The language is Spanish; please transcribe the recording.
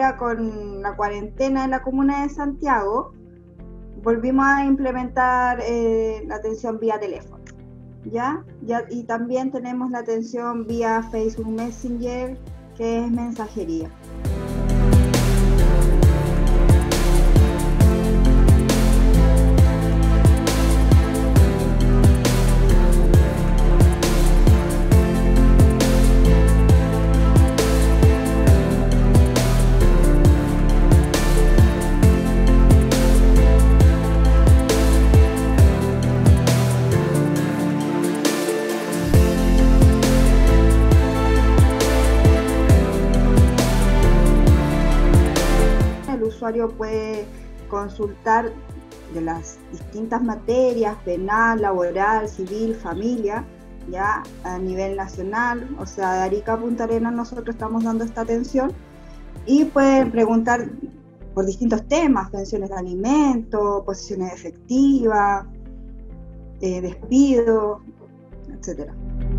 ahora con la cuarentena en la comuna de Santiago, volvimos a implementar la atención vía teléfono, ¿ya? Y también tenemos la atención vía Facebook Messenger, que es mensajería. El usuario puede consultar de las distintas materias, penal, laboral, civil, familia, ya a nivel nacional, o sea, de Arica a Punta Arenas nosotros estamos dando esta atención, y pueden preguntar por distintos temas: pensiones de alimentos, posiciones efectivas, despido, etcétera.